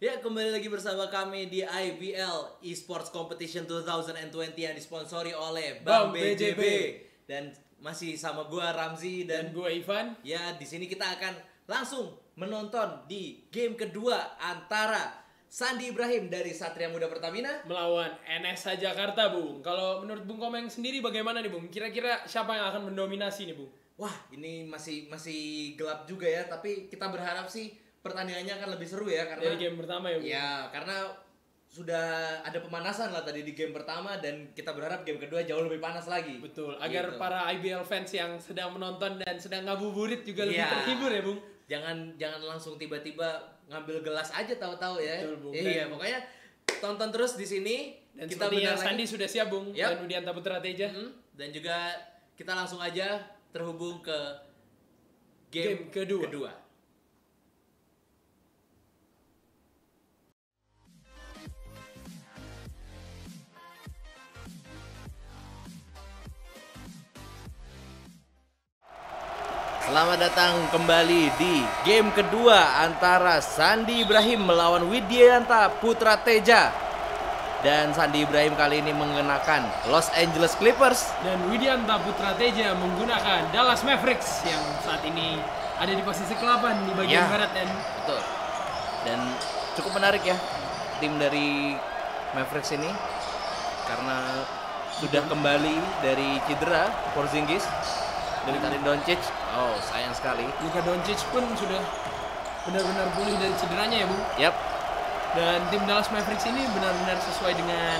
Ya, kembali lagi bersama kami di IBL Esports Competition 2020 yang disponsori oleh Bank BJB. Dan masih sama gua Ramzi Dan gue Ivan. ya di sini kita akan langsung menonton di game kedua antara Sandi Ibrahim dari Satria Muda Pertamina Melawan NSA Jakarta, Bung. Kalau menurut Bung Komeng sendiri bagaimana nih, Bung? Kira-kira siapa yang akan mendominasi nih, Bung? Wah, ini masih gelap juga ya, tapi kita berharap sih pertandingannya akan lebih seru ya karena Dari game pertama ya, Bung? ya, karena sudah ada pemanasan lah tadi di game pertama dan kita berharap game kedua jauh lebih panas lagi. Betul, agar Gitu. para IBL fans yang sedang menonton dan sedang ngabuburit juga lebih Iya. terhibur ya, Bung? Jangan langsung tiba-tiba ngambil gelas aja tahu-tahu ya. Betul, Bung. Iya, Dan- pokoknya tonton terus di sini. Dan Kita sepertinya bentar Sandi lagi. sudah siap, Bung. Yap. Dan Widianta Putra Teja. Dan juga kita langsung aja terhubung ke game, Game kedua. kedua. Selamat datang kembali di game kedua antara Sandi Ibrahim melawan Widianta Putra Teja. Dan Sandi Ibrahim kali ini mengenakan Los Angeles Clippers. Dan Widianta Putra Teja menggunakan Dallas Mavericks yang saat ini ada di posisi ke-8 di bagian Ya. barat dan Betul. Dan cukup menarik ya tim dari Mavericks ini karena sudah kembali dari cedera Porzingis dari Luka Doncic. Oh, sayang sekali. Luka Doncic pun sudah benar-benar pulih dari cederanya ya, Bung. Yap. Dan tim Dallas Mavericks ini benar-benar sesuai dengan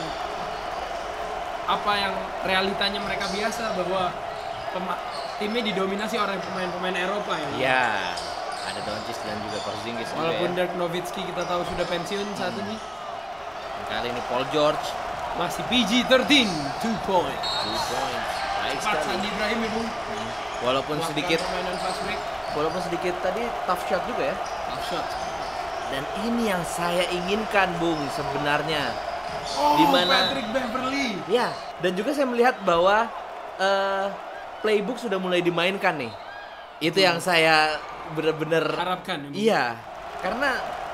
apa yang realitanya mereka biasa, bahwa timnya didominasi oleh pemain-pemain Eropa ya. Ya. Ada Doncic dan juga Porzingis juga Walaupun ya. Dirk Nowitzki kita tahu sudah pensiun saat ini, Kali ini Paul George masih PG-13, 2 point. 2 points. Baik Cepat sekali. Sandi Ibrahim ya, Bung. Walaupun Melakukan sedikit permainan fast break, tadi tough shot juga ya. tough shot. Dan ini yang saya inginkan, Bung, sebenarnya. Oh, Dimana- Patrick Beverly. Ya, dan juga saya melihat bahwa playbook sudah mulai dimainkan nih. Itu yang saya benar-benar Harapkan ya, Bung. iya, karena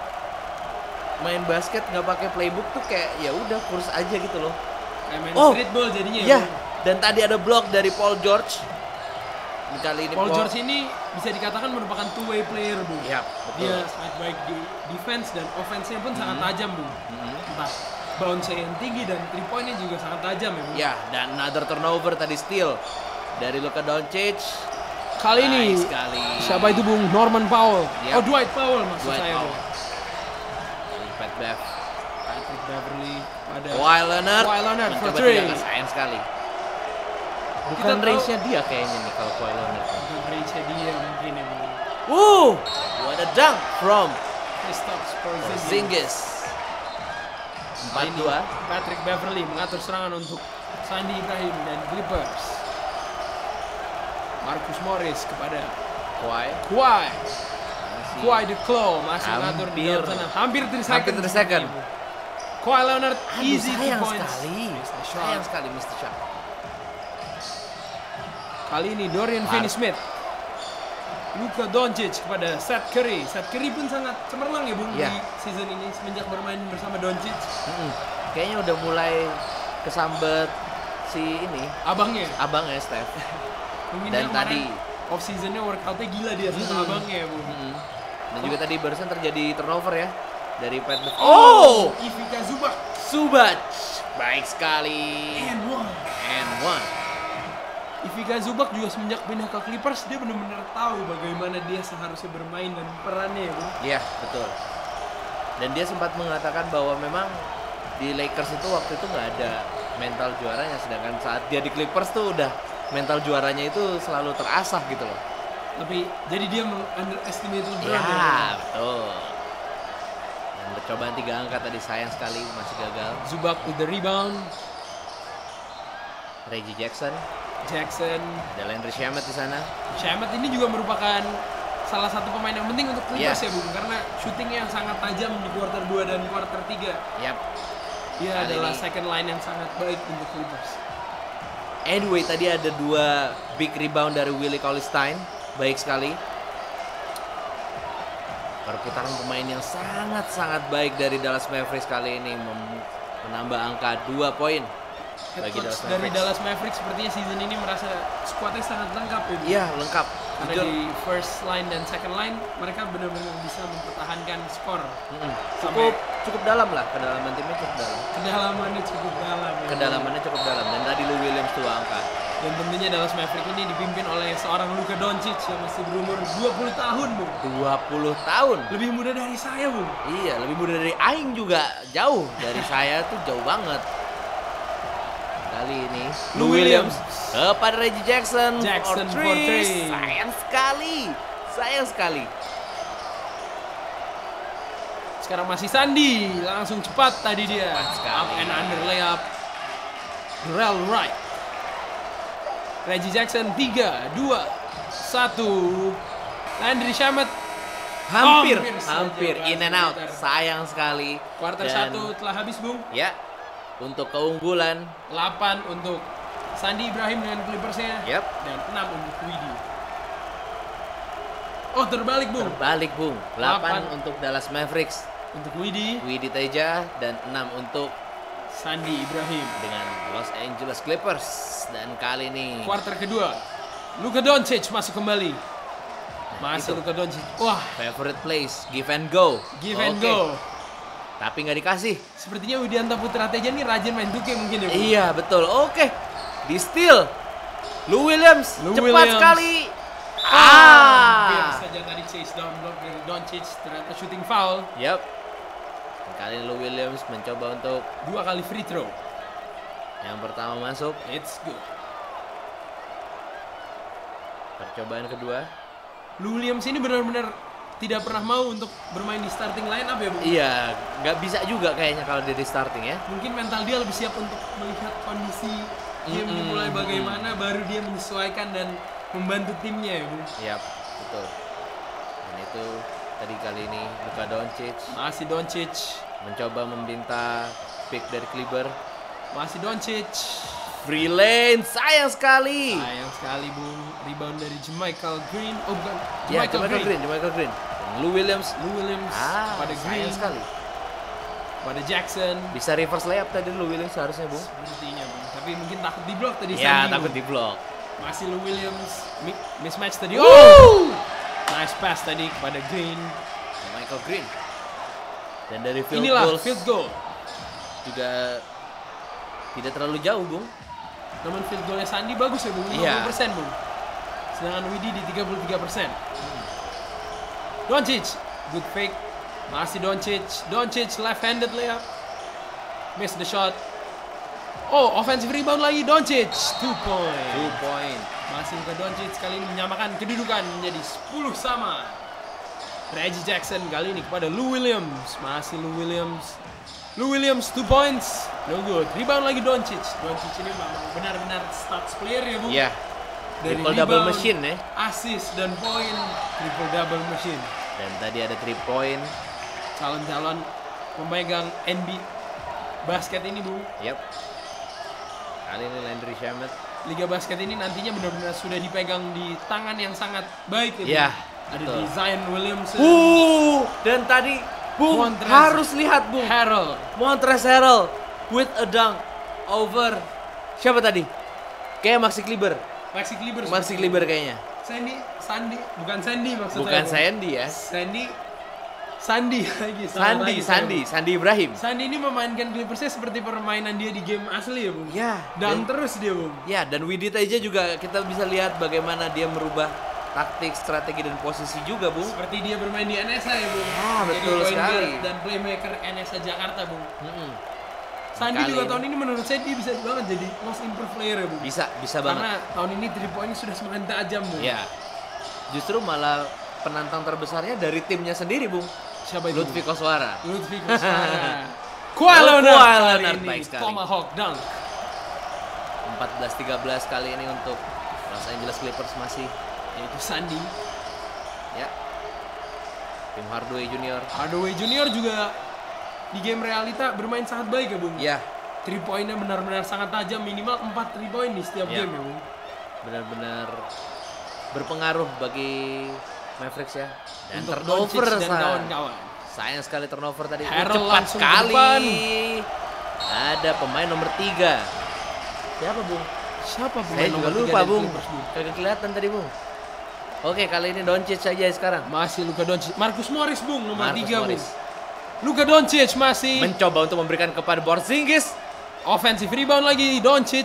main basket nggak pakai playbook tuh kayak ya udah kurus aja gitu loh. Kayak main Oh, streetball jadinya Ya, Bung. dan tadi ada blok dari Paul George. Kali ini Paul George ini bisa dikatakan merupakan two-way player, Bung. Ya, betul. Dia sangat baik di defense dan offense-nya pun sangat tajam, Bung. Entah bounce yang tinggi dan 3 point-nya juga sangat tajam ya, Bung. Ya, dan another turnover tadi steal dari Luka Doncic. Kali ini Nice sekali. siapa itu, Bung? Norman Powell. Yap. Oh, Dwight Powell maksud Dwight saya, Powell. Bung. Pat Bev. Patrick Beverly pada Kawhi Leonard. Kawhi Leonard for Mencoba three. tidak, sayang sekali. Kita Bukan tahu- race-nya dia kayaknya nih kalau Kawhi Leonard. Bukan range-nya dia mungkin ya, Bung. What a dunk from Kristaps Porzingis. Porzingis. Kali ini 4-2. Patrick Beverly mengatur serangan untuk Sandi Ibrahim dan Clippers. Marcus Morris kepada Kawhi. Kawhi. Masih. Kawhi the Claw masih mengatur di dalam sana. Hampir 3 second. Hampir 3 second. Kawhi Leonard Aduh, easy 2 sayang points. sekali. Missed the shot. Sayang sekali Mr. Shot. Kali ini Dorian Finney-Smith. Luka Doncic kepada Seth Curry. Seth Curry pun sangat cemerlang ya, Bung, Iya. di season ini semenjak bermain bersama Doncic. Kayaknya udah mulai kesambet si ini Abangnya. abangnya Steph. Mungkin Dan dia kemarin tadi off seasonnya workoutnya gila dia sama abangnya ya, Bung. Dan juga tadi barusan terjadi turnover ya dari Pat Bev. Ivica Zubac. Subac. Baik sekali. And one. And 1. Ivica Zubac juga semenjak pindah ke Clippers dia benar-benar tahu bagaimana dia seharusnya bermain dan perannya ya, Bung. Iya, betul. Dan dia sempat mengatakan bahwa memang di Lakers itu waktu itu nggak ada mental juaranya, sedangkan saat dia di Clippers tuh udah mental juaranya itu selalu terasah gitu loh. Tapi jadi dia underestimate LeBron Ya, ya. betul. Dan percobaan 3 angka tadi sayang sekali masih gagal. Zubac with the rebound. Reggie Jackson, Jackson. ada Landry Shamet di sana. Shamet ini juga merupakan salah satu pemain yang penting untuk Clippers Iya. ya, Bung, karena shootingnya yang sangat tajam di kuarter 2 dan kuarter 3. Yap. Dia Kali adalah ini- second line yang sangat baik untuk Clippers. Anyway, tadi ada 2 big rebound dari Willie Cauley-Stein. Baik sekali. Perputaran pemain yang sangat-sangat baik dari Dallas Mavericks kali ini menambah angka 2 poin Head bagi coach Dallas dari Mavericks. Dallas Mavericks sepertinya season ini merasa skuadnya sangat lengkap ya. Bu. Iya, lengkap. Karena Jujur, di first line dan second line mereka benar-benar bisa mempertahankan skor. cukup dalam lah, kedalaman timnya cukup dalam. Kedalamannya cukup dalam. Ya. Kedalamannya cukup dalam dan tadi Lou Williams 2 angka. Dan tentunya Dallas Mavericks ini dipimpin oleh seorang Luka Doncic yang masih berumur 20 tahun, Bu. 20 tahun. Lebih muda dari saya, Bu. Iya, lebih muda dari Aing juga. Jauh dari saya tuh jauh banget. Kali ini Lou Williams kepada Reggie Jackson Jackson for for three. three. Sayang sekali. Sekarang masih Sandy, langsung cepat tadi dia. Cepat sekali. Up and under layup. Rel right. Reggie Jackson 3, 2, 1. Landry Shamet Hampir saja, in and out. sebentar. Sayang sekali. Kuarter Dan, 1 telah habis, Bung. Ya, untuk keunggulan. 8 untuk Sandy Ibrahim dengan Clippersnya. Yap. Dan 6 untuk Widi. Oh, terbalik, Bung. Terbalik, Bung. 8 8. untuk Dallas Mavericks. Untuk Widi, Widi Teja dan 6 untuk Sandy Ibrahim. dengan Los Angeles Clippers. Dan kali ini Kuarter kedua, Luka Doncic masuk kembali. Masih itu. Luka Doncic. Wah, favorite place, give and go. give and Oke. go. Tapi nggak dikasih. Sepertinya Widianta Putra Teja nih rajin main 2K mungkin ya, Bu? Iya, betul. Oke. Di steal. Lou Williams Lou cepat Williams. sekali. Hampir saja tadi chase down block dari Doncic, ternyata shooting foul. Yap. Dan kali ini Lou Williams mencoba untuk 2 kali free throw. yang pertama masuk. It's good. Percobaan kedua. Lou Williams ini benar-benar tidak pernah mau untuk bermain di starting line up ya, Bu? Iya, nggak bisa juga kayaknya kalau dia di starting ya. Mungkin mental dia lebih siap untuk melihat kondisi game dimulai bagaimana, baru dia menyesuaikan dan membantu timnya ya, Bu. Yap, betul. Dan itu tadi kali ini Luka Doncic Masih Doncic, mencoba meminta pick dari Clipper. masih Doncic. Free lane, sayang sekali. Sayang sekali, Bung. Rebound dari Jamichael Green. Oh, bukan. Ya, Jamichael Green. Dan Lou Williams. Lou Williams pada Green, sayang sekali. pada Jackson. Bisa reverse layup tadi Lou Williams seharusnya, Bung. Sepertinya, Bung. Tapi mungkin takut di blok tadi. Ya, Sandy, takut Bung. di blok. Masih Lou Williams. Mismatch tadi. Woo! Oh! Nice pass tadi kepada Green. Michael Green. Dan dari field Inilah goals field goal. juga tidak terlalu jauh, Bung. Namun field goalnya Sandy bagus ya, Bung. 50%, Iya. Bung. Sedangkan Widi di 33%. Doncic, good fake. Masih Doncic. Doncic left-handed layup. Miss the shot. Oh, offensive rebound lagi Doncic. 2 point. 2 point. Masih ke Doncic kali ini menyamakan kedudukan menjadi 10 sama. Reggie Jackson kali ini kepada Lou Williams. Masih Lou Williams. Lou Williams 2 points. No good. Rebound lagi Doncic. Doncic ini memang benar-benar stats player ya, Bu. Iya. Dari Triple double rebound, machine ya. assist dan poin, triple double machine. Dan tadi ada 3 point. Calon-calon pemegang NBA basket ini, Bu. Yap. Kali ini Landry Shamet. Liga basket ini nantinya benar-benar sudah dipegang di tangan yang sangat baik ya, Bu. Iya, Ada betul. di Zion Williamson, Dan tadi Bung Montrezl harus lihat, Bung. Harrell, Montrezl Harrell with a dunk over siapa tadi? Kayak Maxi Kleber. Maxi Kleber. Maxi Kleber kayaknya. Sandy, bukan Sandy maksud Bukan saya. Sandy ya. Sandy lagi. salah lagi saya, Bu. Sandy Ibrahim. Sandy ini memainkan Clippersnya seperti permainan dia di game asli ya, Bung. Ya, Dan terus dia, Bung. ya, dan Widi Teja juga kita bisa lihat bagaimana dia merubah taktik, strategi dan posisi juga, Bung. Seperti dia bermain di NSA ya, Bung. Ah, Jadi betul point sekali. guard dan playmaker NSA Jakarta, Bung. Sandy Kali juga ini. tahun ini menurut saya dia bisa banget jadi most improved player ya, Bung. Bisa banget. Karena tahun ini 3 point sudah semakin tajam, Bung. Ya. Justru malah penantang terbesarnya dari timnya sendiri, Bung. Siapa itu? Lutfi Koswara. Lutfi Koswara. Kawhi Leonard Kawhi kali Leonard ini. baik sekali. Tomahawk dunk. 14-13 kali ini untuk Los Angeles Clippers masih Yaitu Sandy. ya. Tim Hardaway Junior. Hardaway Junior juga di game realita bermain sangat baik ya, Bung. Ya, 3 poinnya benar-benar sangat tajam, minimal 4 3 point di setiap Ya. game ya, Bung. benar-benar berpengaruh bagi Mavericks ya. Dan Untuk turnover Doncic dan kawan-kawan. Sayang sekali turnover tadi. Harrell Cepat langsung ke sekali. depan. Ada pemain nomor 3. Siapa, Bung? Siapa Saya pemain juga nomor 3 lupa, dari Bung. Clippers, Bung? Kagak kelihatan tadi, Bung. Oke, kali ini Doncic saja sekarang. Masih Luka Doncic. Marcus Morris, Bung, nomor Marcus 3, Bung. Morris. Luka Doncic masih Mencoba untuk memberikan kepada Porzingis. offensive rebound lagi. Doncic.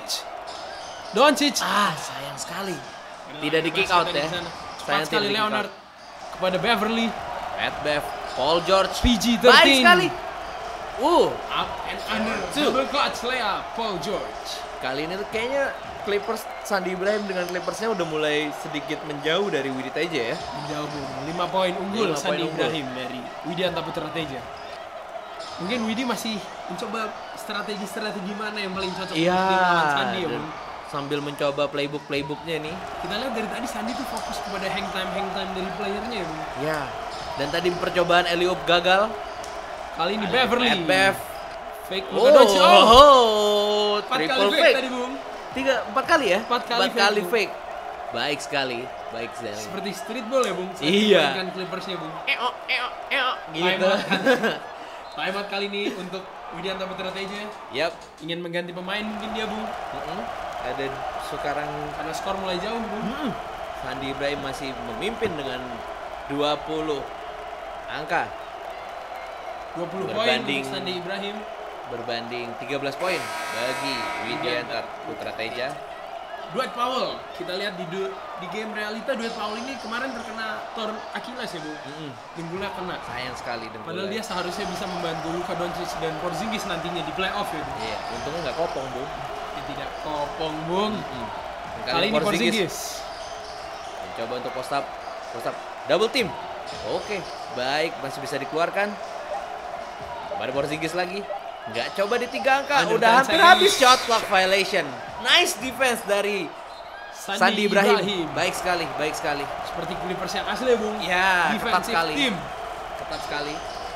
Sayang sekali. Tidak di kick out ya. Cepat sekali Leonard kepada Beverly. Pat Bev, Paul George. PG-13. Baik sekali. Up and under. Double clutch layup. Paul George. Kali ini tuh kayaknya Clippers, Sandy Ibrahim dengan Clippersnya udah mulai sedikit menjauh dari Widit aja ya. Menjauh, Bung. 5 poin unggul 5 poin Sandy unggul. Ibrahim dari Widianta Putra Teja. Mungkin Widi masih mencoba strategi mana yang paling cocok Iya. untuk tim lawan Sandy ya, dan Bung. sambil mencoba playbooknya nih. Kita lihat dari tadi Sandy tuh fokus kepada hang time dari playernya ya, Bung. Ya. Dan tadi percobaan alley-oop gagal. Kali ini Beverly. Pat Bev. Fake Luka Doncic. Oh, 4 kali Triple fake fake. tadi, Bung. 4 kali ya? 4 kali 4 kali fake, fake. Baik sekali. Seperti streetball ya, Bung. Saat Iya. dimainkan Clippersnya, Bung. Gitu. Timeout kali ini untuk Widianta Putra Teja. Yap. Ingin mengganti pemain mungkin dia, Bung. Ada sekarang Karena skor mulai jauh, Bung. Sandy Ibrahim masih memimpin dengan 20 angka 20 poin Berbanding- untuk Sandy Ibrahim. berbanding 13 poin bagi Widianta Putra Teja. Dwight Powell, kita lihat di game realita Dwight Powell ini kemarin terkena torn Achilles ya, Bung. Dengkulnya kena. Sayang sekali dengkulnya. Padahal dia seharusnya bisa membantu Luka Doncic dan Porzingis nantinya di playoff ya, Bung. Iya, untungnya nggak kopong, Bung. Dia tidak kopong, Bung. Dan Kali ini Porzingis. mencoba untuk post up double team. Oke, baik, masih bisa dikeluarkan. Pada Porzingis lagi. Nggak coba di 3 angka, Under udah 10 hampir seconds. habis shot clock violation. Nice defense dari Sandy Ibrahim. Baik sekali. Seperti Clippers yang asli ya, Bung. Ya, ketat Defensive sekali. team. Ketat sekali.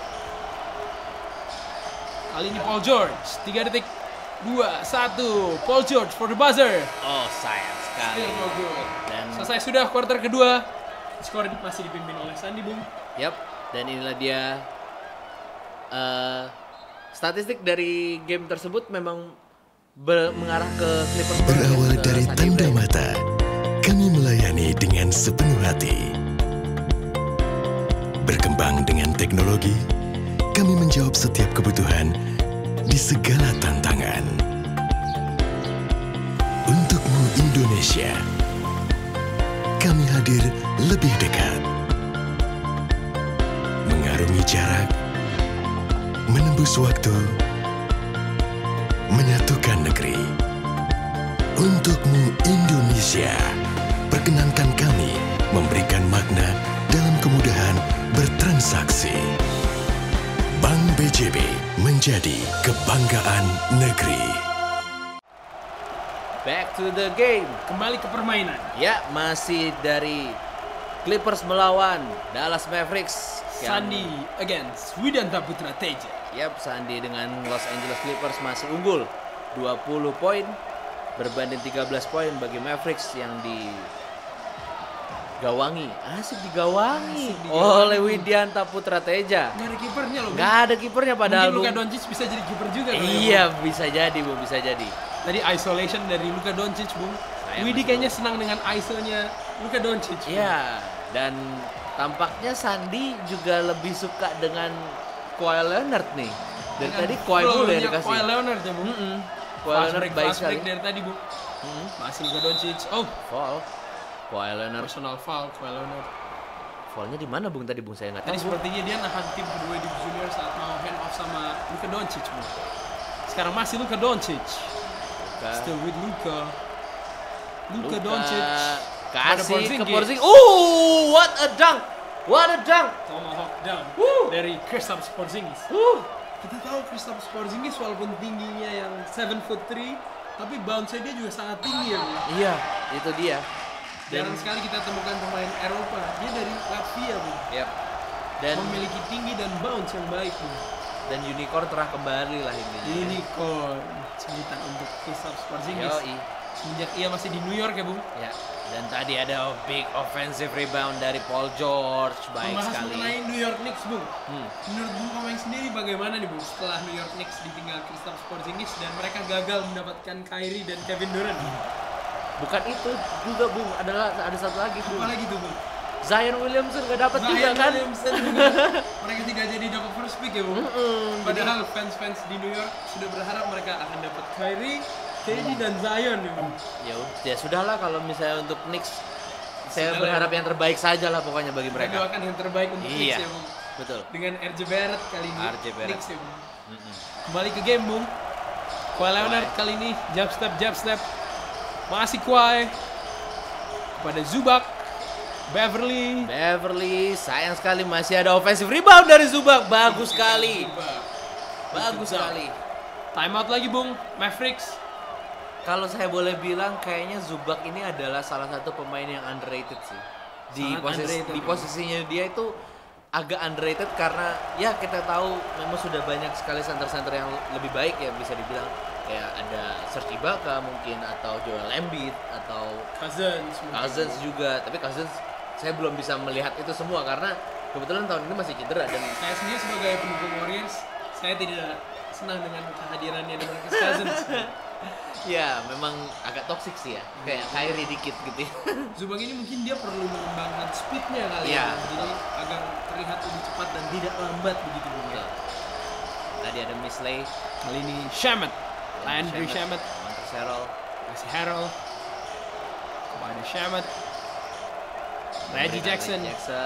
Kali ini Paul George. 3 detik. 2, 1. Paul George for the buzzer. Oh, sayang sekali. Still no good. Dan Selesai sudah kuarter kedua. Skor masih dipimpin oleh Sandy, Bung. yap, dan inilah dia statistik dari game tersebut memang mengarah ke Clippers. Berawal ke dari Sandy tanda Ibrahim. mata, kami melayani dengan sepenuh hati. Berkembang dengan teknologi, kami menjawab setiap kebutuhan di segala tantangan. Untukmu Indonesia, kami hadir lebih dekat. Mengarungi jarak, menembus waktu, menyatukan negeri. Untukmu Indonesia, perkenankan kami memberikan makna dalam kemudahan bertransaksi. Bank BJB menjadi kebanggaan negeri. Back to the game. Kembali ke permainan. Ya, masih dari Clippers melawan Dallas Mavericks. Sandy against Widianta Putra Teja. Yap, Sandy dengan Los Angeles Clippers masih unggul 20 poin berbanding 13 poin bagi Mavericks yang digawangi. Asik digawangi oleh Widianta Putra Teja. Nggak ada kipernya loh, Bung. Nggak ada kipernya padahal. Mungkin Luka Bung. Doncic bisa jadi kiper juga kali ya, Iya, bisa jadi, Bu, bisa jadi. Bung. Tadi isolation dari Luka Doncic, Bung. Sayang Widi masih kayaknya senang dengan ISO-nya Luka Doncic. Bung. Iya, dan tampaknya Sandy juga lebih suka dengan Kawhi Leonard nih. Dari Dengan tadi Kawhi dulu ya flow-nya dikasih. Kawhi Leonard ya, Bung. Kawhi Leonard baik Fast sekali. break dari tadi, Bung. Masih Luka Doncic. Oh, Foul. Kawhi Leonard. personal foul Kawhi Leonard. Foulnya di mana, Bung? Tadi, Bung, saya nggak tahu. Tadi Bung. sepertinya dia nahan tim kedua di junior saat mau hand off sama Luka Doncic, Bung. Sekarang masih Luka Doncic. Luka. Still with Luka. Luka Luka. Doncic. Pada Kasih ke Porzingis. Porzingis. What a dunk. What a dunk. Tomahawk dunk dari Kristaps Porzingis. Kita tahu Kristaps Porzingis walaupun tingginya yang 7'3", tapi bounce-nya dia juga sangat tinggi ya, Bung. Iya, itu dia. Jarang sekali kita temukan pemain Eropa. Dia dari Latvia, Bung. Yap. Dan Memiliki tinggi dan bounce yang baik, Bung. unicorn telah kembali lah ini. Unicorn. Sebutan untuk Kristaps Porzingis. Yoi. Semenjak ia masih di New York ya, Bung. Ya. Dan tadi ada big offensive rebound dari Paul George, baik Membahas sekali. mengenai New York Knicks, Bung. Menurut Bung Komeng sendiri bagaimana nih, Bung, setelah New York Knicks ditinggal Kristaps Porzingis dan mereka gagal mendapatkan Kyrie dan Kevin Durant? Bukan itu juga, Bung, ada satu lagi, Bung. Apa lagi tuh, Bung? Zion Williamson gak dapat juga Zion kan? Williamson juga. Mereka tidak jadi dapat first pick ya, Bung. Padahal fans-fans di New York sudah berharap mereka akan dapat Kyrie, KD dan Zion ya, Bung. Ya sudahlah kalau misalnya untuk Knicks, saya Sudahlah. berharap yang terbaik saja lah pokoknya bagi Kita mereka. doakan yang terbaik untuk Iya. Knicks ya, Bung. Betul. Dengan RJ Barrett kali ini. RJ Barrett. Knicks ya, Bung. Kembali ke game, Bung. Kawhi Leonard kali ini jab step. Masih Kawhi kepada Zubac, Beverly, sayang sekali masih ada offensive rebound dari Zubac. Bagus sekali. Zubac. Bagus sekali. Timeout lagi, Bung. Mavericks. Kalau saya boleh bilang kayaknya Zubac ini adalah salah satu pemain yang underrated sih. Sangat underrated, Di ya. posisinya dia itu agak underrated karena ya kita tahu memang sudah banyak sekali center-center yang lebih baik ya, bisa dibilang kayak ada Serge Ibaka mungkin, atau Joel Embiid, atau Cousins juga. Tapi Cousins saya belum bisa melihat itu semua karena kebetulan tahun ini masih cedera. Dan Saya sendiri sebagai pendukung Warriors, saya tidak senang dengan kehadirannya dengan Cousins. ya memang agak toksik sih ya, kayak Kyrie dikit gitu ya. Zubac ini mungkin dia perlu mengembangkan speednya kali Iya, ya, jadi agar terlihat lebih cepat dan tidak lambat begitu, Bung. Betul. Tadi ada Miss Lay, Kali ini Shamet, Landry Shamet, Montrezl Harrell, masih Harrell, kepada Shamet, Reggie Jackson,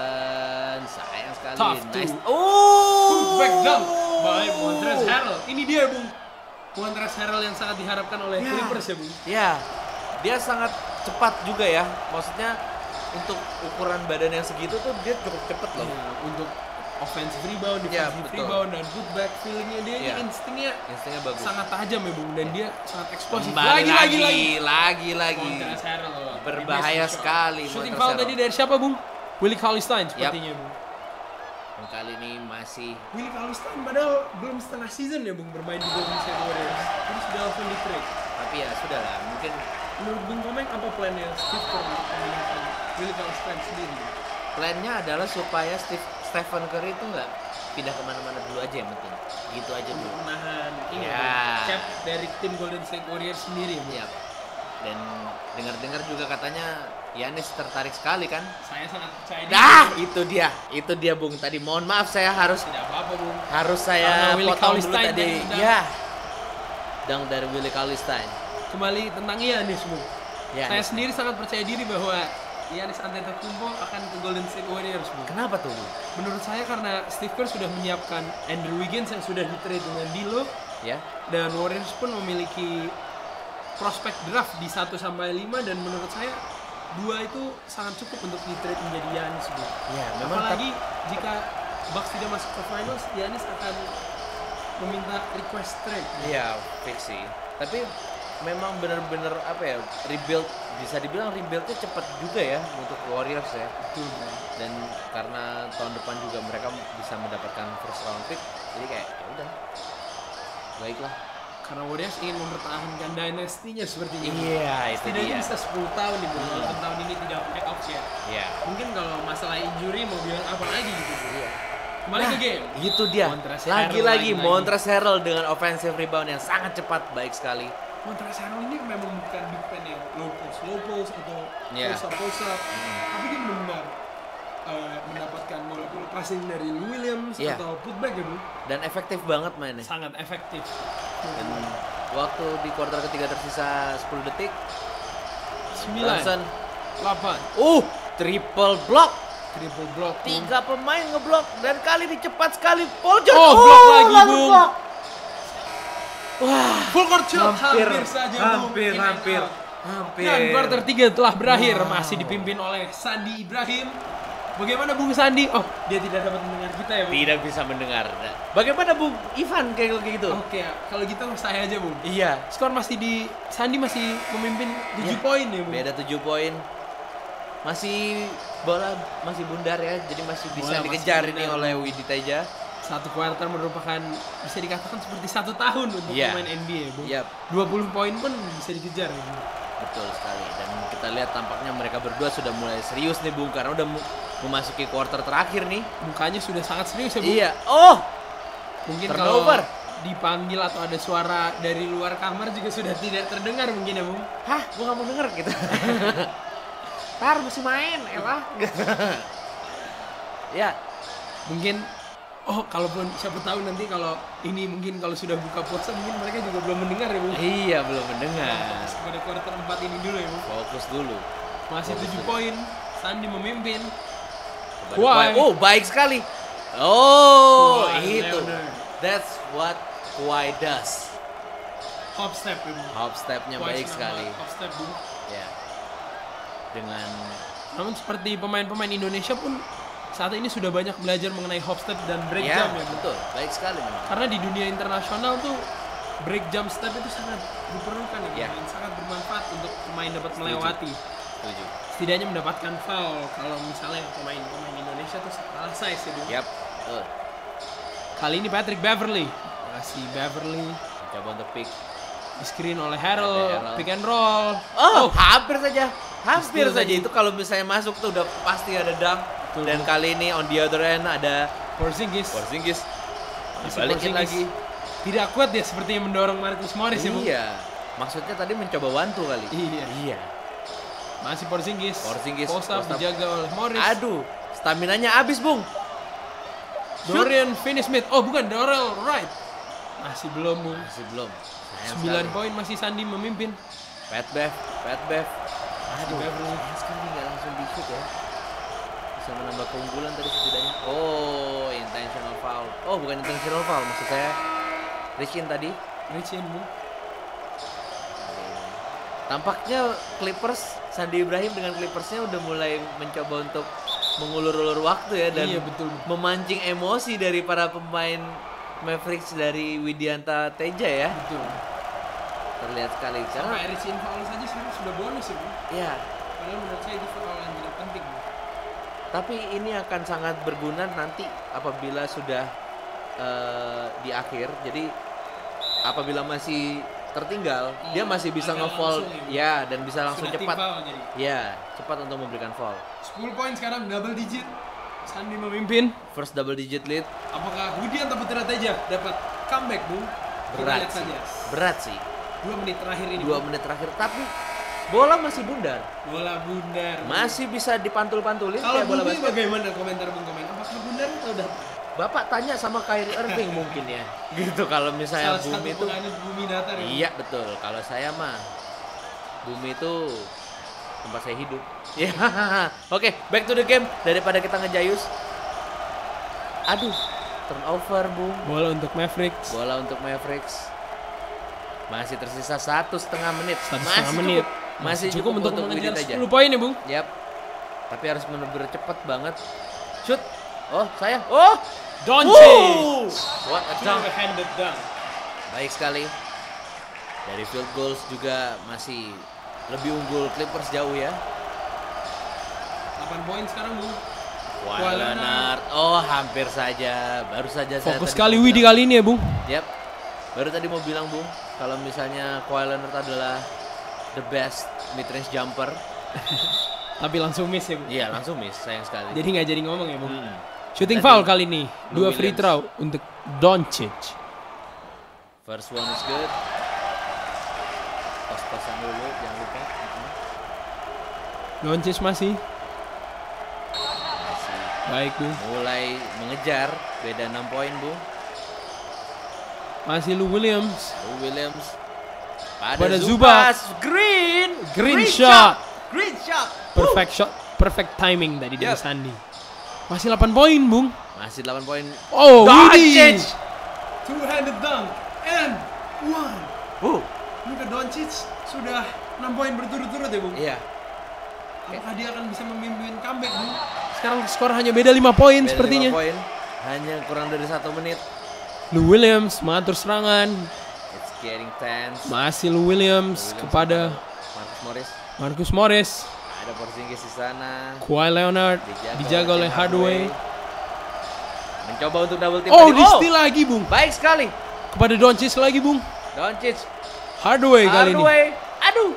sayang sekali. Tough Nice. to back dunk by Montrezl Harrell. Ini dia, Bung, Montrezl Harrell yang sangat diharapkan oleh Clippers ya, Bung. Ya, dia sangat cepat juga ya. Maksudnya untuk ukuran badan yang segitu tuh dia cukup cepat loh. Iya, untuk offensive rebound, Iya, defensive betul. rebound, dan putback feelingnya dia Iya. ini instingnya Instingnya bagus. sangat tajam ya, Bung, dan dia sangat eksplosif. Kembali lagi. Montrezl Harrell. Berbahaya sekali Shooting Montrezl foul Harrell. tadi dari siapa, Bung? Willie Cauley-Stein sepertinya, Bung. Dan kali ini masih Willie Cauley-Stein padahal belum setengah season ya, Bung, bermain di Golden State Warriors. Terus sudah langsung di trade. tapi ya sudah lah, mungkin Menurut Bung Komeng apa plannya Steve Kerr untuk memiliki Willie Cauley-Stein sendiri? plannya adalah supaya Stephen Curry itu nggak pindah kemana-mana dulu aja, yang penting gitu aja Untuk dulu. menahan ini Ya. cap dari tim Golden State Warriors sendiri, Bung. Iya. Dan dengar-dengar juga katanya Giannis tertarik sekali kan. Saya sangat percaya Itu dia Bung. Tadi mohon maaf saya harus tidak apa-apa, Bung. saya Karena Willie potong dulu Cauley-Stein tadi. tadi udah- Ya. Dang dari Willie Cauley-Stein. Kembali tentang Giannis, Bung. Giannis. Saya sendiri sangat percaya diri bahwa Giannis Antetokounmpo akan ke Golden State Warriors, Bung. Kenapa tuh, Bung? Menurut saya karena Steve Kerr sudah menyiapkan Andrew Wiggins yang sudah di-trade dengan D'Lo, Ya. dan Warriors pun memiliki prospek draft di 1-5, dan menurut saya 2 itu sangat cukup untuk di-trade menjadi Giannis, Bung. Ya, memang Apalagi jika Bucks tidak masuk ke finals, Giannis akan meminta request trade. Iya, fix sih. Tapi memang benar-benar apa ya, rebuild, bisa dibilang rebuildnya cepat juga ya untuk Warriors ya. Betul, Bung. Dan karena tahun depan juga mereka bisa mendapatkan first round pick, jadi kayak ya udah, baiklah. Karena Warriors ingin mempertahankan dynasty-nya sepertinya. Iya, itu Setidaknya dia. bisa 10 tahun nih, Bung. Walaupun tahun ini tidak playoffs ya. Iya. Mungkin kalau masalah injury mau bilang apa lagi gitu. Iya. Kembali ke game. Itu dia. Montrezl Lagi-lagi Harrell, Montrezl Harrell dengan offensive rebound yang sangat cepat, baik sekali. Montrezl Harrell ini memang bukan big fan yang low post atau Iya. post up, tapi dia benar mendapatkan bola passing dari Lou Williams Iya. atau putback ya, Bu. Dan efektif banget mainnya. Sangat efektif. Dan waktu di kuarter ketiga tersisa 10 detik, 9, Brunson 8, triple block. triple block. Bung. 3 pemain ngeblok dan kali ini cepat sekali Paul George. Oh, blok lagi, lalu Bung. blok. Wah, Full court shot hampir saja, Bung. hampir In and hampir out. hampir. Dan kuarter 3 telah berakhir, Wow. masih dipimpin oleh Sandi Ibrahim. Bagaimana Bung Sandi? Oh, dia tidak dapat mendengar kita ya, Bung? Tidak bisa mendengar. Bagaimana Bung Ivan kayak gitu? Oke, kalau gitu saya aja, Bung. Iya. Skor masih di Sandi masih memimpin 7 Iya. poin ya, Bung. Beda 7 poin. Masih bola masih bundar ya, jadi masih bisa Bola masih dikejar ini bundar. oleh Widi Teja. Satu kuarter merupakan bisa dikatakan seperti 1 tahun untuk Iya. pemain NBA, Bung. Yap. 20 poin pun bisa dikejar ya, Bung. Betul sekali. Dan kita lihat tampaknya mereka berdua sudah mulai serius nih Bung, karena udah memasuki quarter terakhir nih. Mukanya sudah sangat serius ya Bung. Iya. Oh, Mungkin turnover. kalau dipanggil atau ada suara dari luar kamar juga sudah tidak terdengar mungkin ya Bung. Hah, gua nggak mau denger gitu. Ntar masih main, elah. Ya, Mungkin kalaupun siapa tahu nanti kalau ini mungkin kalau sudah buka puasa mungkin mereka juga belum mendengar ya Bung. iya belum mendengar. Pada kuarter 4 ini dulu ya Bung. Fokus dulu. Masih 7 poin. Sandy memimpin. Kepada Kawhi. Kawhi. Oh, baik sekali. Oh, Kawhi itu. Leonard. That's what Kawhi does. Hop step ya Bung. Hop stepnya Kawhi baik senang sekali. banget Hop step Bung. Ya. Dengan Namun seperti pemain-pemain Indonesia pun saat ini sudah banyak belajar mengenai hop step dan break ya, jump ya Bung. betul. Baik sekali memang. Karena di dunia internasional tuh break jump step itu sangat diperlukan Ya. ya, dan sangat bermanfaat untuk pemain dapat melewati. Setuju. Setidaknya mendapatkan foul kalau misalnya pemain Indonesia tuh salah size ya Bung. Yap. Betul. Kali ini Patrick Beverly. Masih Beverly Coba untuk pick. di screen oleh Harold, Harold. pick and roll. Oh, hampir saja. Hampir Steal saja tadi. itu kalau misalnya masuk tuh udah pasti ada dunk. Betul. Dan kali ini on the other end ada Porzingis. Porzingis. Masih Balikin Porzingis. lagi. Tidak kuat ya sepertinya mendorong Marcus Morris ya Bung. Iya. Maksudnya tadi mencoba one two kali. Iya. Iya. Masih Porzingis. Porzingis, Post up post up. dijaga oleh Morris. Aduh, staminanya habis, Bung. Dorian Finney-Smith. Oh bukan, Dorrell Wright. Masih belum Bung. Masih belum. Sayang 9 sekali. poin masih Sandy memimpin. Pat Bev. Aduh, Beverly. sayang sekali nggak langsung di shoot ya. Bisa menambah keunggulan tadi setidaknya. Oh, intentional foul. Oh, bukan intentional foul, maksud saya Richin tadi. Richin Bung. Tampaknya Clippers, Sandy Ibrahim dengan Clippersnya udah mulai mencoba untuk mengulur-ulur waktu ya, dan Iya, betul. memancing emosi dari para pemain Mavericks dari Widianta Teja ya. Betul. Terlihat sekali karena Sampai Richin foul saja sudah bonus ya Bung. ya, Padahal menurut saya itu foul yang tidak penting Bung. tapi ini akan sangat berguna nanti apabila sudah di akhir. Jadi apabila masih tertinggal, dia masih bisa agak nge-foul langsung ya, dan bisa langsung Sudah cepat. tim foul jadi. Ya, cepat untuk memberikan foul. 10 poin sekarang double digit. Sandy memimpin. First double digit lead. Apakah Widianta Putra Teja dapat comeback Bung? Kita Berat lihat sih. saja. Berat sih. 2 menit terakhir ini. 2 menit terakhir, tapi bola masih bundar. Bola bundar. Masih bisa dipantul-pantulin Kalau kayak bola Bumi basket. bagaimana komentar Bung komen? Apakah bundar atau udah Bapak tanya sama Kyrie Irving mungkin ya. Gitu kalau misalnya salah satu Bumi itu. penganut Bumi datar ya? Iya betul. Kalau saya mah Bumi itu tempat saya hidup. Ya. Oke, back to the game daripada kita ngejayus. Aduh, turnover, Bung. Bola untuk Mavericks. Bola untuk Mavericks. Masih tersisa 1,5 menit. 1,5 menit. Masih cukup untuk mengejar Widit aja. 10 poin ya Bung. Yap. Tapi harus benar-benar cepat banget. Shoot. Oh, saya. Oh. Doncic. Woo! What a dunk. Two-handed dunk. Baik sekali. Dari field goals juga masih lebih unggul Clippers jauh ya. 8 poin sekarang Bung. Kawhi Leonard. Oh, hampir saja. Baru saja saya Fokus tadi kali mau Widi bilang. kali ini ya Bung. Yap. Baru tadi mau bilang, Bung, kalau misalnya Kawhi Leonard adalah the best mid-range jumper. Tapi langsung miss ya Bung. Iya, langsung miss, sayang sekali. Jadi nggak jadi ngomong ya Bung. Shooting Tadi foul kali ini. Lou 2 free Williams. throw untuk Doncic. First one is good. Pos-posan dulu, jangan lupa. Doncic masih. Masih Baik Bung. mulai mengejar, beda 6 poin, Bung. Masih Lou Williams. Lou Williams Pada Zubac. Green shot. Green shot. Perfect shot. Perfect timing tadi dari Yep. Sandy. Masih 8 poin Bung. Masih 8 poin. Oh, Widi. Doncic. Two-handed dunk. And one. Luka Doncic sudah 6 poin berturut-turut ya Bung. Iya. Apakah dia akan bisa memimpin comeback Bung? Sekarang skor hanya beda 5 poin Beda sepertinya. 5 poin. Hanya kurang dari 1 menit. Lou Williams mengatur serangan. It's getting tense. Masih Lou Williams kepada Marcus Morris. Marcus Morris. Ada Porzingis di sana. Kawhi Leonard dijaga oleh Hardaway. Mencoba untuk double team. Oh, tadi. di steal lagi Bung. Baik sekali. Kepada Doncic lagi Bung. Doncic. Hardaway kali ini. Hardaway. Aduh.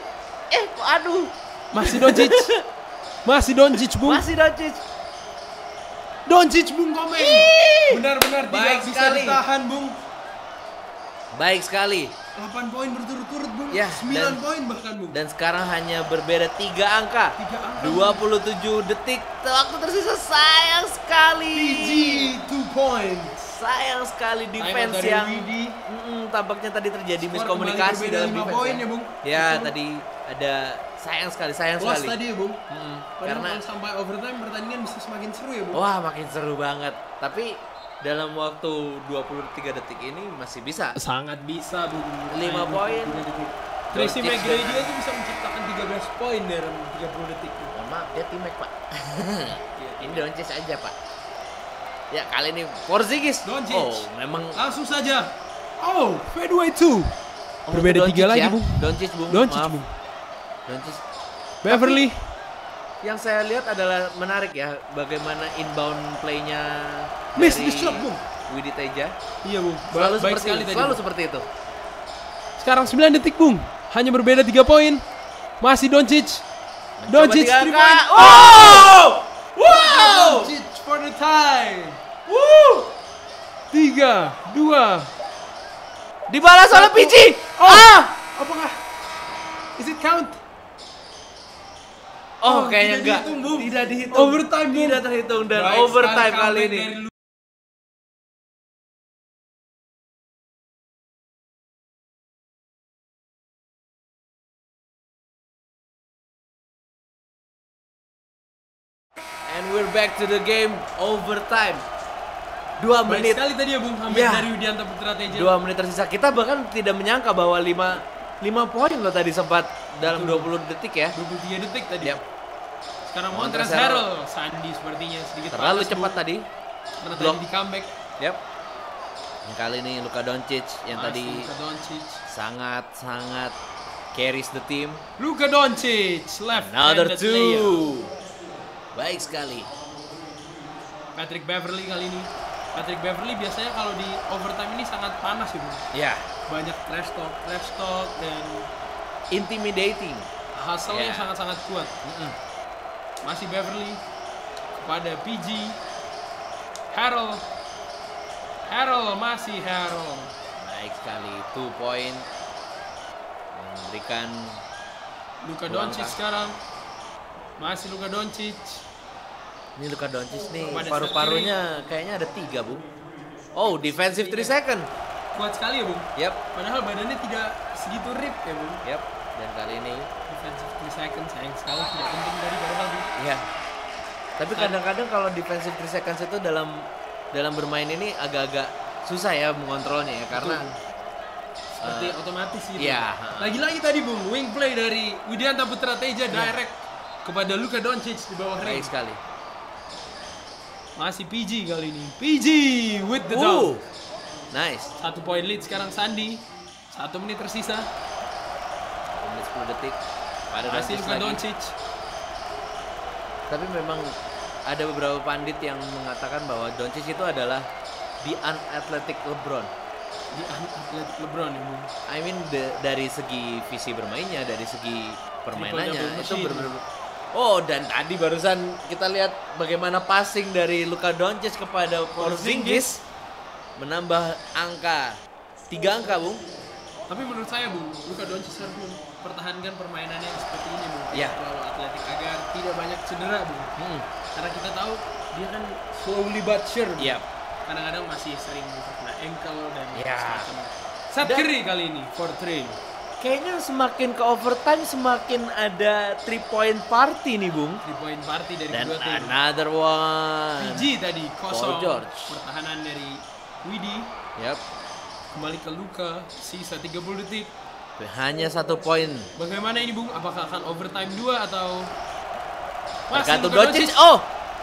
Aduh. Masih Doncic. Masih Doncic, Bung. Masih Doncic. Doncic, Bung Komeng. Benar-benar Baik tidak bisa sekali. ditahan, Bung. Baik sekali. 8 poin berturut-turut, Bung. Ya, 9 poin bahkan, Bung. Dan sekarang hanya berbeda 3 angka. 3 angka. 27 detik waktu tersisa. Sayang sekali. PG 2 points. Sayang sekali defense dari yang Widi. tampaknya tadi terjadi Skor miskomunikasi kembali dalam berbeda 5 defense. poin ya, Bung. Ya, Betul. tadi ada sayang sekali. Loss tadi ya, Bung. Padahal Karena kalau sampai overtime pertandingan bisa semakin seru ya, Bung. wah, makin seru banget. Tapi dalam waktu 23 detik ini masih bisa. Sangat bisa, Bung. 5 poin. Tracy Doncic McGrady dan- aja bisa menciptakan 13 poin dalam 30 detik. Mohon maaf, dia teammate, Pak. Ini Doncic aja, Pak. Ya, kali ini Porzingis. Doncic. Oh, memang Langsung saja. Oh, fadeaway 2. Berbeda Doncic 3 lagi, ya. Bung. Doncic, Bung. Doncic, Maaf. Bung. Doncic. Beverly. Yang saya lihat adalah menarik ya, bagaimana inbound play-nya Miss dari the shot, Bung. Widi Teja. Iya, Bung. Selalu Baik seperti sekali itu. tadi. Selalu Bung. seperti itu. Sekarang 9 detik, Bung. Hanya berbeda 3 poin. Masih Doncic. Mencoba Doncic 3 3 angka. poin. Oh! Wow! Doncic for the tie. Woo! 3, 2. Dibalas oleh PG. Oh! Apakah? Is it count? Oh, kayaknya tidak enggak. dihitung, Bung. Tidak dihitung. Overtime, Bung. Tidak terhitung dan Baik overtime sekali kali comeback ini. dari And we're back to the game overtime. 2 Baik menit. sekali tadi ya, Bung. Hampir Ya. dari Widianto Putra Teja. 2 menit tersisa. Kita bahkan tidak menyangka bahwa 5 poin loh tadi sempat dalam 20 detik ya. 23 detik tadi. Yap. Sekarang Montrezl Montrezl Harrell. Sandi sepertinya sedikit Terlalu panas, cepat Bung. tadi. Karena Blok. tadi di comeback. Yap. Yang kali ini Luka Doncic yang Masih tadi Luka Doncic. sangat carries the team. Luka Doncic, left Another handed player. 2. Baik sekali. Patrick Beverly kali ini. Patrick Beverly biasanya kalau di overtime ini sangat panas ya, Bung. Ya, Banyak trash talk dan intimidating. hustle-nya Ya. sangat-sangat kuat. Masih Beverly kepada PG. Harrell masih Harrell. Baik sekali. 2 point. Memberikan Luka Ruang Doncic kah? sekarang. Masih Luka Doncic. ini Luka Doncic nih Kepada paru-parunya kayaknya ada 3, Bung. Oh, defensive 3 second. Kuat sekali ya, Bung. Yap, Padahal badannya tidak segitu rip ya, Bung. yap. Dan kali ini Defensive 3 second sayang sekali tidak penting dari padahal, Bung. ya. Tapi kadang-kadang kalau defensive 3 seconds itu dalam bermain ini agak-agak susah ya mengontrolnya ya karena Seperti otomatis gitu. iya. Lagi-lagi tadi, Bung, wing play dari Widianto Putra Teja direct kepada Luka Doncic di bawah ring. baik sekali. Masih PG kali ini. PG with the dunk. Nice. 1 poin lead sekarang Sandi. 1 menit tersisa. 1 menit 10 detik. Pada Masih Doncic Luka lagi. Doncic. Tapi memang ada beberapa pandit yang mengatakan bahwa Doncic itu adalah the unathletic LeBron. Di atlet LeBron ya, Bung. I mean dari segi visi bermainnya, dari segi permainannya Triple-double itu machine. benar-benar. Oh, dan tadi barusan kita lihat bagaimana passing dari Luka Doncic kepada Porzingis menambah angka 3 angka, Bung. Tapi menurut saya, Bung, Luka Doncic harus mempertahankan permainannya seperti ini, Bung. Iya. Terlalu atletik agar tidak banyak cedera, Bung. Karena kita tahu dia kan slowly but sure. Bung. Iya. Kadang-kadang masih sering kena ankle dan Iya. semacam. Set Dan- kiri kali ini for 3. Kayaknya semakin ke overtime semakin ada 3-point party nih, Bung. 3-point party dari Dan kedua tim. another one. PG tadi Paul kosong. George. Pertahanan dari Widi Yap. kembali ke Luka. Sisa 30 detik. Hanya 1 poin. Bagaimana ini, Bung? Apakah akan overtime 2 atau Tergantung Luka Doncic. Oh.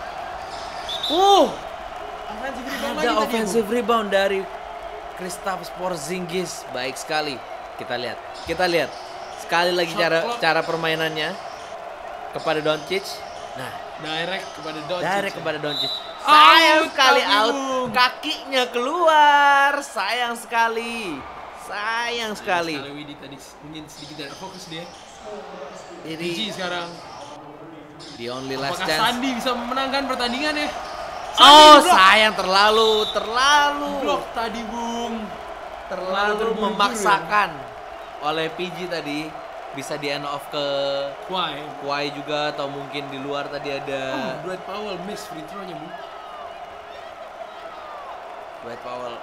Offensive rebound lagi Ada tadi, offensive rebound dari Kristaps Porzingis. Baik sekali. Kita lihat. Sekali lagi Shot clock. cara permainannya kepada Doncic. Nah, Bung. Direct kepada Doncic. direct ya. kepada Doncic. Sayang Out, sekali tapi, out. Bung. Kakinya keluar. Sayang sekali. Sayang sekali Widi tadi mungkin sedikit tidak fokus dia. Ini PG sekarang. the only last Apakah chance. Sandi bisa memenangkan pertandingan ya? Oh, Sandi sayang terlalu blok tadi, Bung. terlalu terburu-buru memaksakan oleh PG tadi. Bisa di end off ke Why? Kawhi juga atau mungkin di luar tadi ada Dwight Powell miss free throw-nya, Bung. Dwight Powell.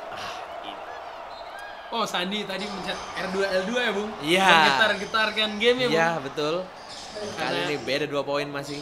Oh, Sandi tadi mencet R2 L2 ya, Bung? Iya. Menggetar-getarkan game ya, Bung. Iya, betul. Kali Karena- ini beda 2 poin masih.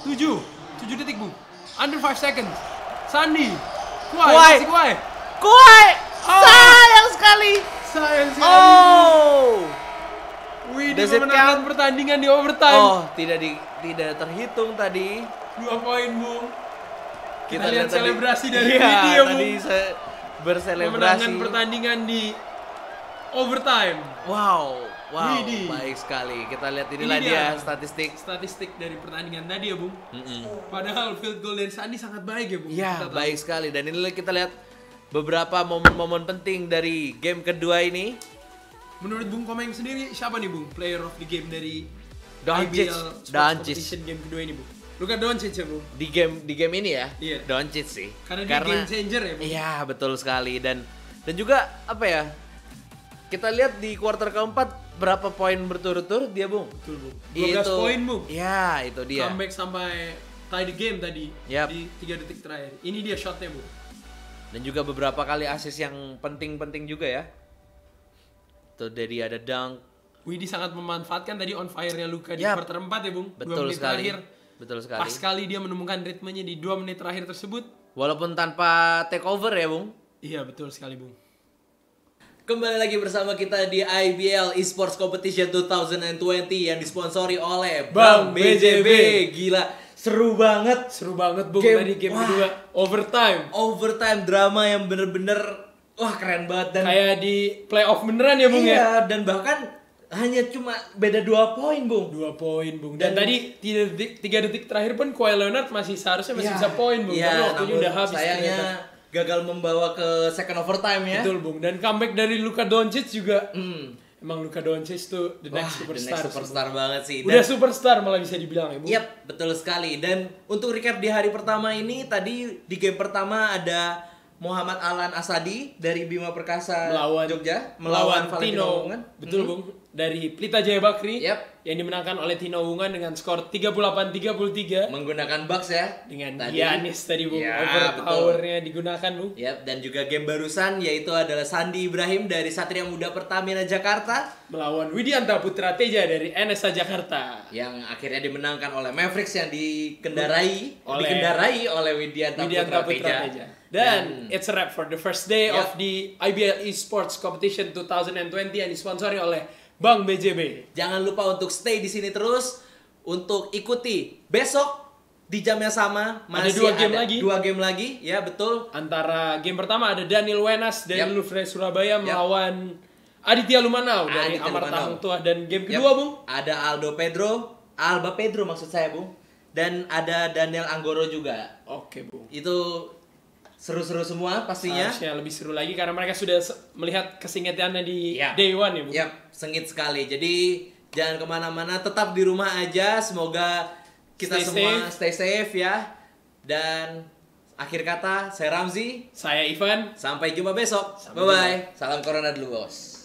7 detik, Bung. Under 5 seconds. Sandi. Kawhi. Masih Kawhi. Kawhi! Oh. Sayang sekali. Sayang sekali. Oh. Wih, Does dia it memenangkan count? pertandingan di overtime. Oh, tidak terhitung tadi. 2 poin, Bung. Kita lihat lihat tadi. selebrasi dari Iya, Widi ya, Bung. tadi berselebrasi. Memenangkan pertandingan di overtime. Wow, Widi. baik sekali. Kita lihat inilah Ini dia dia. statistik. Dari pertandingan tadi ya, Bung. Mm-mm. Padahal field goal dari Sandi sangat baik ya, Bung. Ya, Kita tahu. baik sekali. Dan inilah kita lihat beberapa momen-momen penting dari game kedua ini. Menurut Bung Komeng sendiri, siapa nih, Bung? Player of the game dari Doncic. IBL Sports Doncic. Competition game kedua ini, Bung. Luka Doncic ya, Bung. Di game ini ya. Iya. Doncic sih. Karena dia game changer ya, Bung. Iya, betul sekali. Dan juga apa ya? Kita lihat di kuarter keempat berapa poin berturut-turut dia, Bung? Betul, Bung. 12 poin, Bung. Iya, itu dia. Comeback sampai tie the game tadi Yap. di 3 detik terakhir. Ini dia shotnya, Bung. Dan juga beberapa kali assist yang penting-penting juga ya. Tuh dari ada dunk. Widi sangat memanfaatkan tadi on fire-nya Luka di Yap. quarter 4 ya, Bung. 2 Betul menit sekali. terakhir. Betul sekali. Pas sekali dia menemukan ritmenya di 2 menit terakhir tersebut. Walaupun tanpa take over ya, Bung. Iya, betul sekali, Bung. Kembali lagi bersama kita di IBL Esports Competition 2020 yang disponsori oleh Bank Bank BJB. Gila, seru banget. Seru banget, Bung. Game- Tadi game wah. kedua overtime. Overtime drama yang bener-bener wah keren banget dan Kayak di playoff beneran ya, Bung ya. iya, dan bahkan hanya cuma beda 2 poin, Bung. 2 poin, Bung. Dan, Dan- tadi 3 detik terakhir pun Kawhi Leonard masih seharusnya masih Iya. bisa poin, Bung. Iya, Tapi waktunya namun udah habis sayangnya ternyata. gagal membawa ke second overtime ya. Betul, Bung. Dan comeback dari Luka Doncic juga. Hmm. Emang Luka Doncic tuh the Wah, next the superstar. next superstar banget sih. Udah superstar malah bisa dibilang ya, Bung. Yap, betul sekali. Dan untuk recap di hari pertama ini, tadi di game pertama ada Muhammad Alan Asadi dari Bima Perkasa Melawan Jogja melawan Valentino Tino. Wungan. Betul, Bung. Dari Pelita Jaya Bakri. Yap. Yang dimenangkan oleh Tino Wungan dengan skor 38-33 Menggunakan Bucks ya. dengan Tadi. Giannis tadi, Bung. Ya, Overpower-nya digunakan, Bung. Yap, dan juga game barusan yaitu adalah Sandi Ibrahim dari Satria Muda Pertamina Jakarta Melawan Widianta Putra Teja dari NSA Jakarta. yang akhirnya dimenangkan oleh Mavericks yang dikendarai Oleh oleh Widianta Widianta Putra Teja. Dan it's a wrap for the first day Yap. of the IBL Esports Competition 2020 yang disponsori oleh Bank BJB. Jangan lupa untuk stay di sini terus untuk ikuti besok di jam yang sama masih Ada 2 game lagi. 2 game lagi, ya betul. Antara game pertama ada Daniel Wenas dari Yap. Louvre Surabaya melawan Aditya Lumanau dari Aditya Amarta Lumanau. Hang Tuah, dan game Yap. kedua, Bung. Ada Alba Pedro maksud saya, Bung. Dan ada Daniel Anggoro juga. Oke, Bung. Itu seru-seru semua pastinya. Harusnya lebih seru lagi karena mereka sudah melihat kesingetannya di Yap. day one ya, Bung. Yap, sengit sekali. Jadi jangan kemana-mana, tetap di rumah aja. Semoga kita Stay semua stay safe ya. Dan akhir kata, saya Ramzi. Saya Ivan. Sampai jumpa besok. Sampai Bye-bye. Salam Corona dulu, bos.